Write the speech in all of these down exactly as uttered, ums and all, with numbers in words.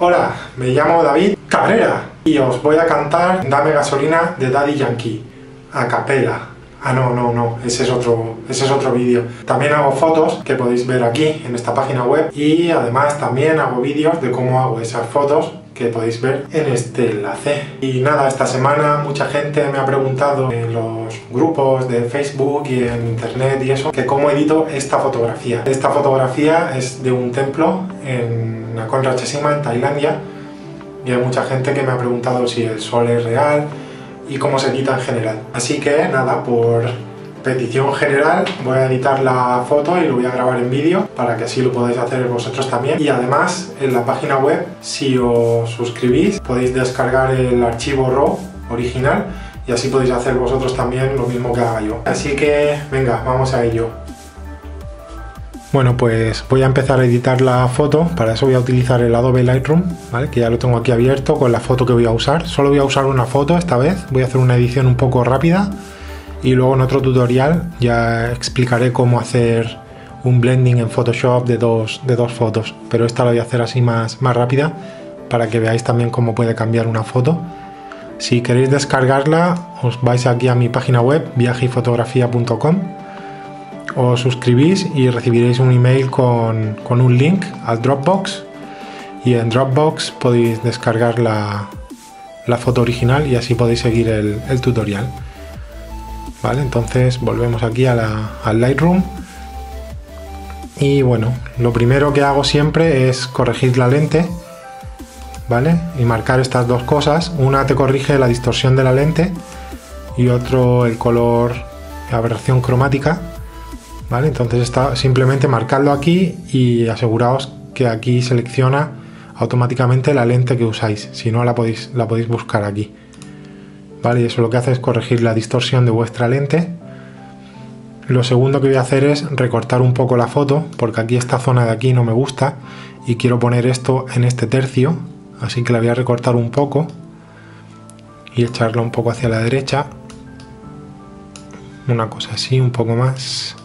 Hola, me llamo David Cabrera y os voy a cantar Dame Gasolina de Daddy Yankee, a capela. Ah, no, no, no, ese es otro, ese es otro vídeo. También hago fotos que podéis ver aquí en esta página web y además también hago vídeos de cómo hago esas fotos que podéis ver en este enlace. Y nada, esta semana mucha gente me ha preguntado en los grupos de Facebook y en internet y eso, que cómo edito esta fotografía. Esta fotografía es de un templo en Nakhon Ratchasima, en Tailandia, y hay mucha gente que me ha preguntado si el sol es real y cómo se edita en general. Así que nada, por petición general voy a editar la foto y lo voy a grabar en vídeo para que así lo podáis hacer vosotros también. Y además en la página web, si os suscribís, podéis descargar el archivo RAW original y así podéis hacer vosotros también lo mismo que haga yo. Así que venga, vamos a ello. Bueno, pues voy a empezar a editar la foto. Para eso voy a utilizar el Adobe Lightroom, ¿vale? Que ya lo tengo aquí abierto con la foto que voy a usar. Solo voy a usar una foto esta vez, voy a hacer una edición un poco rápida y luego en otro tutorial ya explicaré cómo hacer un blending en Photoshop de dos, de dos fotos, pero esta la voy a hacer así más, más rápida para que veáis también cómo puede cambiar una foto. Si queréis descargarla, os vais aquí a mi página web viaje y fotografía punto com, os suscribís y recibiréis un email con, con un link al Dropbox, y en Dropbox podéis descargar la, la foto original y así podéis seguir el, el tutorial. Vale, entonces volvemos aquí a la, al Lightroom y bueno, lo primero que hago siempre es corregir la lente, ¿vale? Y marcar estas dos cosas. Una te corrige la distorsión de la lente y otro el color, la aberración cromática, ¿vale? Entonces está simplemente marcadlo aquí y aseguraos que aquí selecciona automáticamente la lente que usáis, si no la podéis, la podéis buscar aquí. Vale, y eso lo que hace es corregir la distorsión de vuestra lente. Lo segundo que voy a hacer es recortar un poco la foto, porque aquí esta zona de aquí no me gusta y quiero poner esto en este tercio, así que la voy a recortar un poco y echarla un poco hacia la derecha, una cosa así, un poco más.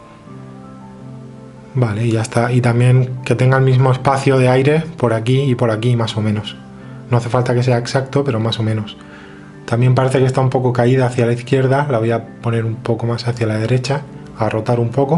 Vale, y ya está. Y también que tenga el mismo espacio de aire por aquí y por aquí más o menos. No hace falta que sea exacto, pero más o menos. También parece que está un poco caída hacia la izquierda, la voy a poner un poco más hacia la derecha, a rotar un poco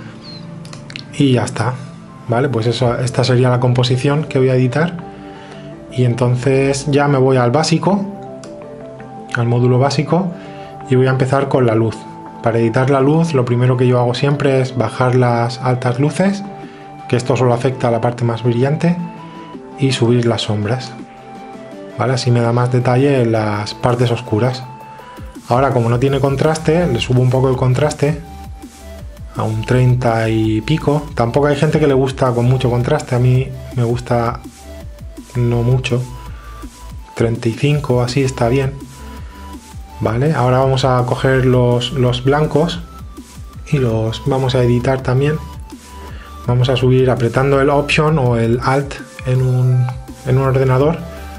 y ya está. Vale, pues eso, esta sería la composición que voy a editar y entonces ya me voy al básico, al módulo básico, y voy a empezar con la luz. Para editar la luz lo primero que yo hago siempre es bajar las altas luces, que esto solo afecta a la parte más brillante, y subir las sombras. ¿Vale? Así me da más detalle en las partes oscuras. Ahora, como no tiene contraste, le subo un poco el contraste a un treinta y pico. Tampoco hay gente que le gusta con mucho contraste, a mí me gusta no mucho, treinta y cinco, así está bien. Vale, ahora vamos a coger los, los blancos y los vamos a editar también. Vamos a subir apretando el Option o el Alt en un, en un ordenador.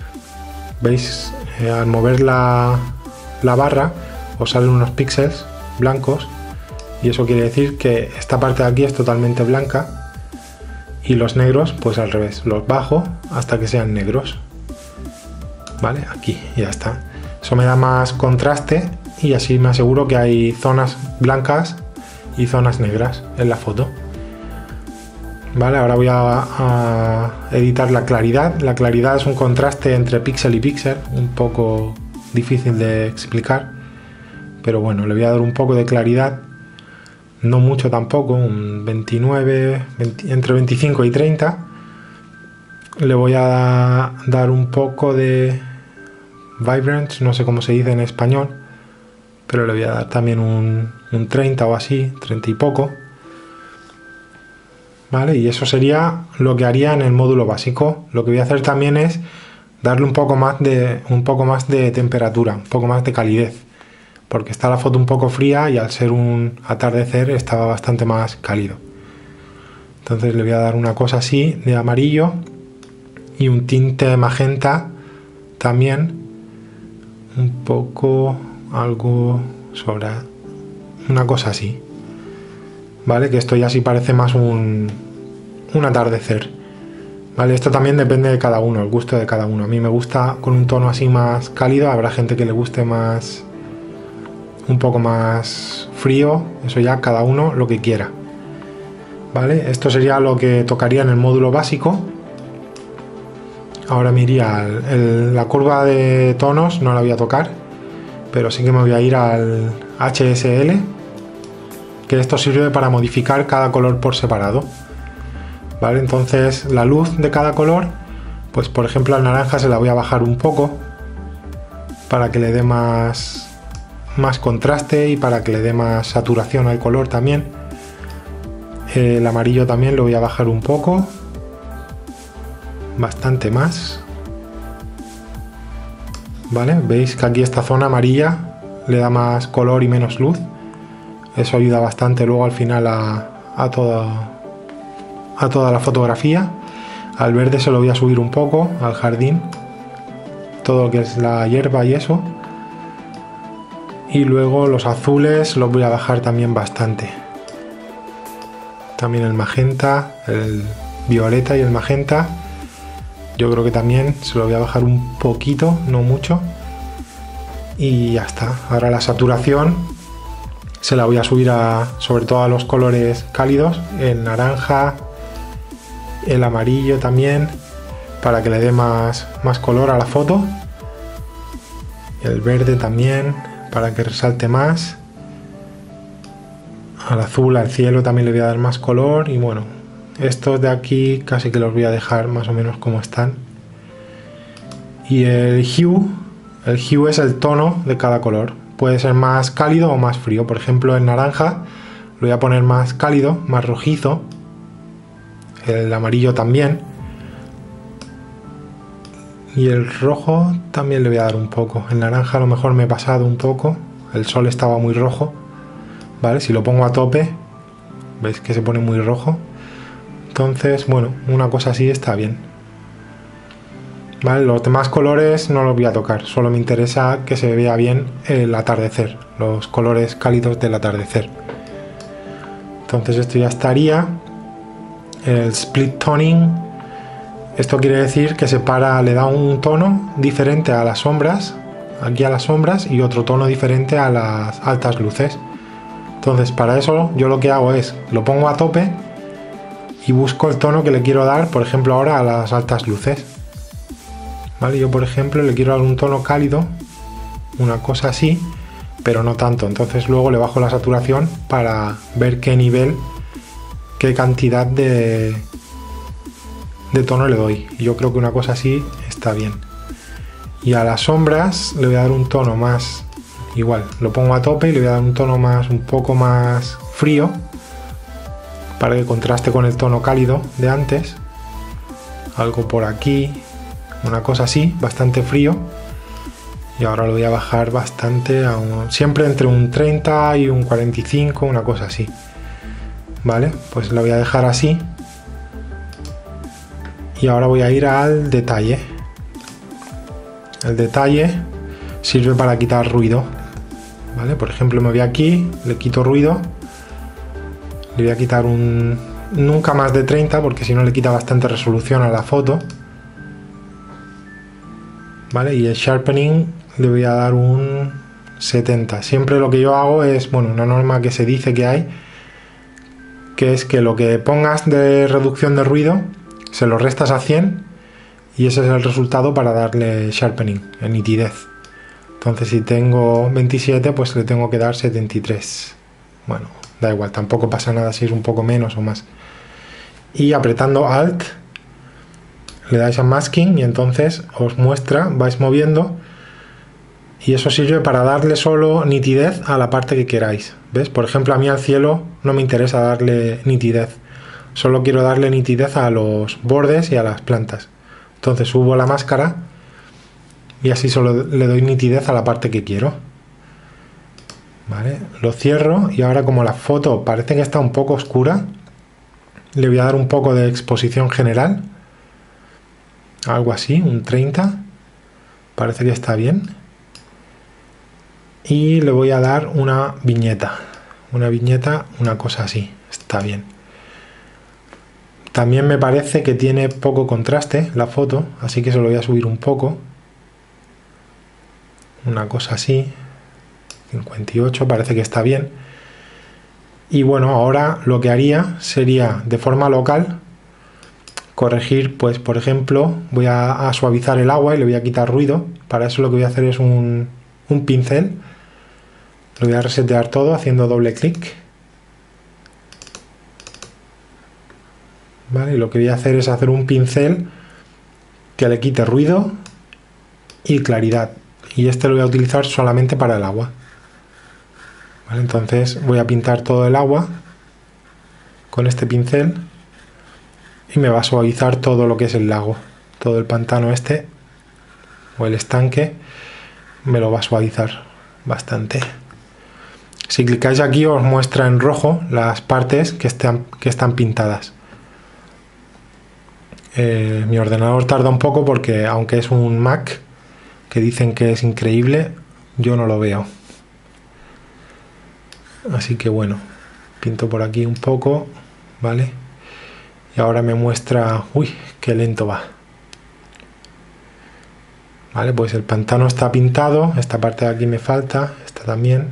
Veis, eh, al mover la, la barra os salen unos píxeles blancos y eso quiere decir que esta parte de aquí es totalmente blanca y los negros pues al revés, los bajo hasta que sean negros. Vale, aquí ya está. Eso me da más contraste y así me aseguro que hay zonas blancas y zonas negras en la foto. Vale, ahora voy a, a editar la claridad. La claridad es un contraste entre píxel y píxel, un poco difícil de explicar, pero bueno, le voy a dar un poco de claridad, no mucho tampoco, un veintinueve, veinte, entre veinticinco y treinta. Le voy a dar un poco de vibrance, no sé cómo se dice en español, pero le voy a dar también un, un treinta o así, treinta y poco. Vale, y eso sería lo que haría en el módulo básico. Lo que voy a hacer también es darle un poco más de, un poco más de temperatura, un poco más de calidez, porque está la foto un poco fría y al ser un atardecer estaba bastante más cálido. Entonces le voy a dar una cosa así de amarillo y un tinte magenta también, un poco, algo sobre una cosa así. Vale, que esto ya sí parece más un, un atardecer. Vale, esto también depende de cada uno, el gusto de cada uno. A mí me gusta con un tono así más cálido, habrá gente que le guste más, un poco más frío, eso ya cada uno lo que quiera. Vale, esto sería lo que tocaría en el módulo básico. Ahora me iría al, el, la curva de tonos, no la voy a tocar, pero sí que me voy a ir al H S L, que esto sirve para modificar cada color por separado. Vale, entonces la luz de cada color, pues por ejemplo al naranja se la voy a bajar un poco para que le dé más, más contraste y para que le dé más saturación al color también. El amarillo también lo voy a bajar un poco, bastante más. Vale, veis que aquí esta zona amarilla le da más color y menos luz. Eso ayuda bastante luego al final a, a toda a toda la fotografía. Al verde se lo voy a subir un poco, al jardín, todo lo que es la hierba y eso. Y luego los azules los voy a bajar también bastante. También el magenta, el violeta y el magenta, yo creo que también se lo voy a bajar un poquito, no mucho. Y ya está. Ahora la saturación se la voy a subir a, sobre todo a los colores cálidos, el naranja, el amarillo también, para que le dé más, más color a la foto. El verde también, para que resalte más. Al azul, al cielo también le voy a dar más color. Y bueno, estos de aquí casi que los voy a dejar más o menos como están. Y el hue, el hue es el tono de cada color. Puede ser más cálido o más frío. Por ejemplo, el naranja lo voy a poner más cálido, más rojizo. El amarillo también. Y el rojo también le voy a dar un poco. El naranja a lo mejor me he pasado un poco. El sol estaba muy rojo. Vale, si lo pongo a tope, veis que se pone muy rojo. Entonces, bueno, una cosa así está bien. Vale, los demás colores no los voy a tocar. Solo me interesa que se vea bien el atardecer. Los colores cálidos del atardecer. Entonces esto ya estaría. El split toning, esto quiere decir que separa, le da un tono diferente a las sombras, aquí a las sombras, y otro tono diferente a las altas luces. Entonces para eso yo lo que hago es, lo pongo a tope y busco el tono que le quiero dar, por ejemplo ahora a las altas luces. Vale, yo por ejemplo le quiero dar un tono cálido, una cosa así, pero no tanto. Entonces luego le bajo la saturación para ver qué nivel, qué cantidad de, de tono le doy. Yo creo que una cosa así está bien. Y a las sombras le voy a dar un tono más, igual, lo pongo a tope y le voy a dar un tono más, un poco más frío, para que contraste con el tono cálido de antes. Algo por aquí, una cosa así, bastante frío. Y ahora lo voy a bajar bastante, a un, siempre entre un treinta y un cuarenta y cinco, una cosa así. Vale, pues la voy a dejar así. Y ahora voy a ir al detalle. El detalle sirve para quitar ruido. Vale, por ejemplo me voy aquí, le quito ruido. Le voy a quitar un... nunca más de treinta, porque si no le quita bastante resolución a la foto. Vale, y el sharpening le voy a dar un setenta. Siempre lo que yo hago es, bueno, una norma que se dice que hay, que es que lo que pongas de reducción de ruido se lo restas a cien y ese es el resultado para darle sharpening, en nitidez. Entonces si tengo veintisiete, pues le tengo que dar setenta y tres. Bueno, da igual, tampoco pasa nada si es un poco menos o más. Y apretando Alt le dais a Masking y entonces os muestra, vais moviendo, y eso sirve para darle solo nitidez a la parte que queráis. ¿Ves? Por ejemplo, a mí al cielo no me interesa darle nitidez, solo quiero darle nitidez a los bordes y a las plantas. Entonces subo la máscara y así solo le doy nitidez a la parte que quiero. Vale, lo cierro y ahora, como la foto parece que está un poco oscura, le voy a dar un poco de exposición general, algo así, un treinta, parece que está bien. Y le voy a dar una viñeta, una viñeta, una cosa así, está bien. También me parece que tiene poco contraste la foto, así que se lo voy a subir un poco. Una cosa así. cincuenta y ocho, parece que está bien. Y bueno, ahora lo que haría sería de forma local corregir, pues por ejemplo, voy a, a suavizar el agua y le voy a quitar ruido. Para eso lo que voy a hacer es un, un pincel. Lo voy a resetear todo haciendo doble clic. Vale, y lo que voy a hacer es hacer un pincel que le quite ruido y claridad. Y este lo voy a utilizar solamente para el agua. Vale, entonces voy a pintar todo el agua con este pincel y me va a suavizar todo lo que es el lago. Todo el pantano este o el estanque me lo va a suavizar bastante. Si clicáis aquí os muestra en rojo las partes que están, que están pintadas. Eh, mi ordenador tarda un poco porque aunque es un Mac que dicen que es increíble, yo no lo veo. Así que bueno, pinto por aquí un poco, ¿vale? Y ahora me muestra... Uy, qué lento va. Vale, pues el pantano está pintado, esta parte de aquí me falta, esta también.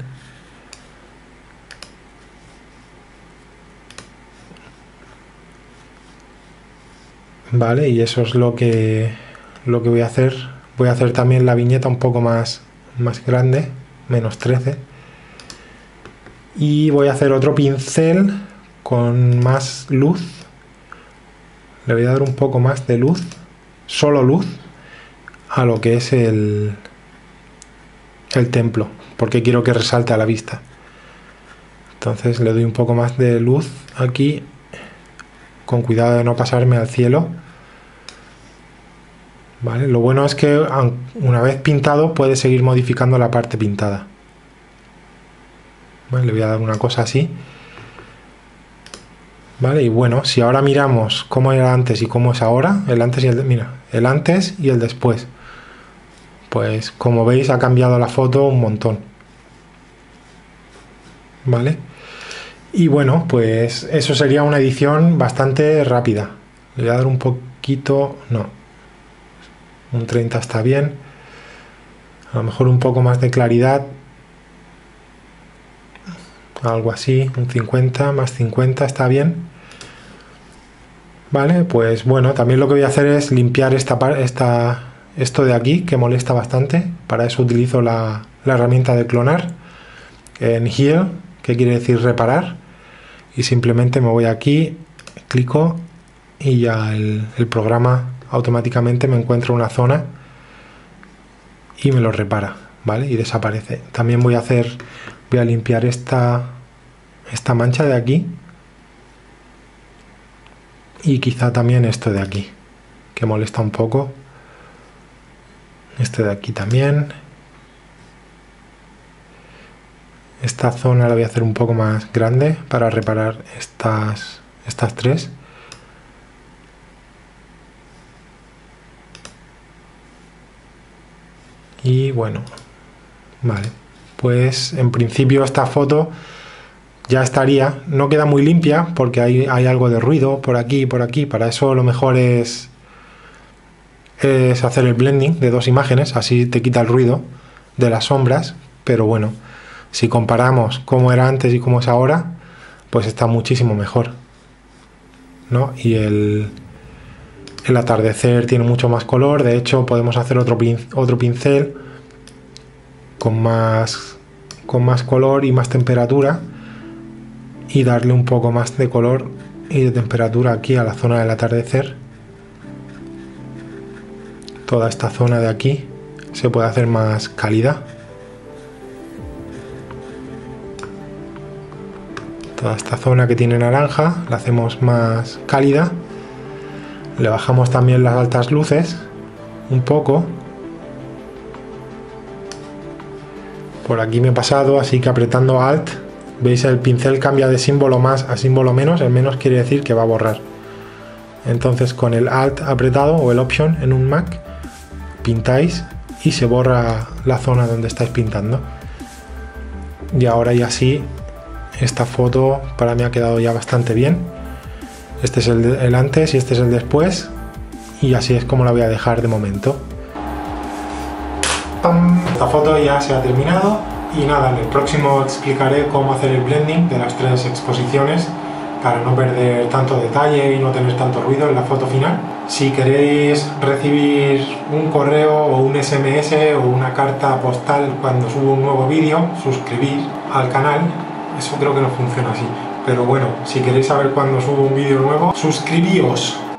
Vale, y eso es lo que, lo que voy a hacer. Voy a hacer también la viñeta un poco más, más grande, menos trece. Y voy a hacer otro pincel con más luz. Le voy a dar un poco más de luz, solo luz, a lo que es el, el templo, porque quiero que resalte a la vista. Entonces le doy un poco más de luz aquí, con cuidado de no pasarme al cielo. Vale, lo bueno es que una vez pintado puede seguir modificando la parte pintada. Vale, le voy a dar una cosa así. Vale, y bueno, si ahora miramos cómo era antes y cómo es ahora, el antes y el, mira, el antes y el después, pues como veis ha cambiado la foto un montón. Vale, y bueno, pues eso sería una edición bastante rápida. Le voy a dar un poquito, no, un treinta está bien, a lo mejor un poco más de claridad, algo así, un cincuenta más cincuenta está bien. Vale, pues bueno, también lo que voy a hacer es limpiar esta, esta, esto de aquí que molesta bastante. Para eso utilizo la, la herramienta de clonar en Heal, que quiere decir reparar, y simplemente me voy aquí, clico y ya el, el programa automáticamente me encuentra una zona y me lo repara, ¿vale? Y desaparece. También voy a hacer, voy a limpiar esta, esta mancha de aquí y quizá también esto de aquí, que molesta un poco. Este de aquí también. Esta zona la voy a hacer un poco más grande para reparar estas, estas tres. Y bueno, vale, pues en principio esta foto ya estaría. No queda muy limpia porque hay, hay algo de ruido por aquí y por aquí. Para eso lo mejor es, es hacer el blending de dos imágenes, así te quita el ruido de las sombras. Pero bueno, si comparamos cómo era antes y cómo es ahora, pues está muchísimo mejor, ¿no? Y el, el atardecer tiene mucho más color. De hecho, podemos hacer otro, pin, otro pincel con más, con más color y más temperatura, y darle un poco más de color y de temperatura aquí a la zona del atardecer. Toda esta zona de aquí se puede hacer más cálida. Toda esta zona que tiene naranja la hacemos más cálida. Le bajamos también las altas luces un poco. Por aquí me he pasado, así que apretando Alt, veis el pincel cambia de símbolo más a símbolo menos. El menos quiere decir que va a borrar. Entonces con el Alt apretado o el Option en un Mac pintáis y se borra la zona donde estáis pintando. Y ahora ya sí, esta foto para mí ha quedado ya bastante bien. Este es el, de, el antes y este es el después, y así es como la voy a dejar de momento. ¡Pam! Esta foto ya se ha terminado y nada, en el próximo explicaré cómo hacer el blending de las tres exposiciones para no perder tanto detalle y no tener tanto ruido en la foto final. Si queréis recibir un correo o un ese eme ese o una carta postal cuando subo un nuevo vídeo, suscribir al canal. Eso creo que no funciona así, pero bueno, si queréis saber cuándo subo un vídeo nuevo, suscribíos.